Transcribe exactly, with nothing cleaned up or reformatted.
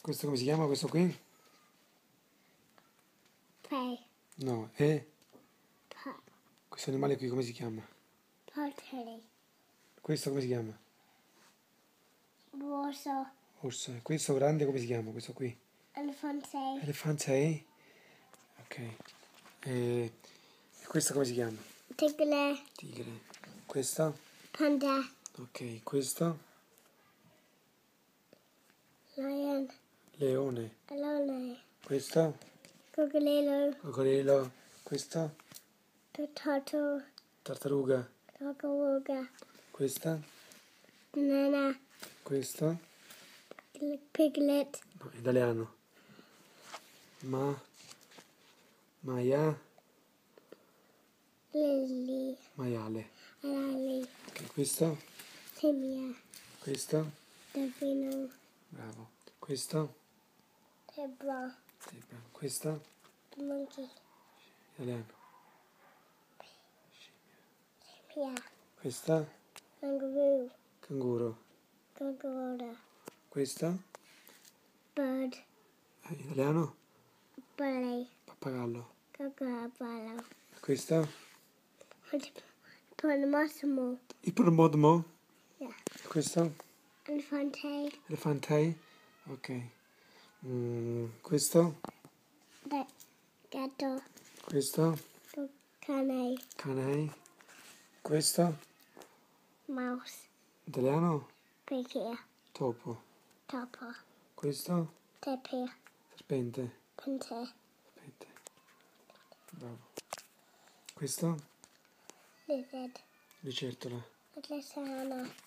Questo come si chiama questo qui? Pay. No, e? Pa. Questo animale qui come si chiama? Pottery. Questo come si chiama? Warsaw. Orso. E questo grande come si chiama? Questo qui? Elefante. Elefante? Ok. E questo come si chiama? Tigre. Tigre. Questo? Panda. Ok, questo? Lion. Leone. Leone. Questo? Coccodrillo. Coccodrillo. Questo? Turtle. Tartaruga. Tartaruga. Questa? Banana. Questo? Piglet. No, italiano. Ma? Maia? Lily. Maiale. Lily. Ok, questo? Timia. Questo? Delfino. Bravo. Questo? Zebra. Zebra. Questo? Monkey. Italiano. Scimmia. Questa? Kangaroo. Canguro. Crocodile. Questa? Bird. Eh, italiano? Bully. Pappagallo. Cockapello. Questa? Hippopotamus. Ippopotamo? Yeah. Questo? Elefante. Elefante? Ok. Mm, questo? The gatto. Questo? Cane. Cane? Questo? Mouse. Italiano? Picchia. Topo. Topo. Questo? Tapir. Serpente. Pinte. Serpente. Bravo. Questo? Lizard. Lucertola. Atlasana.